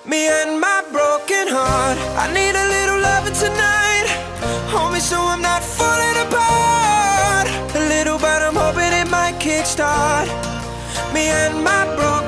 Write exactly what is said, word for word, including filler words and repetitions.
Me and my broken heart. I need a little loving tonight. Hold me so I'm not falling apart. A little, but I'm hoping it might kickstart me and my broken